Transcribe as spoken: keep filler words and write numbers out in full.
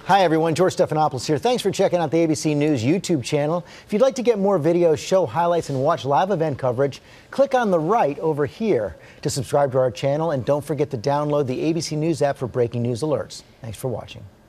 Hi everyone, George Stephanopoulos here. Thanks for checking out the A B C News YouTube channel. If you'd like to get more videos, show highlights, and watch live event coverage, click on the right over here to subscribe to our channel, and don't forget to download the A B C News app for breaking news alerts. Thanks for watching.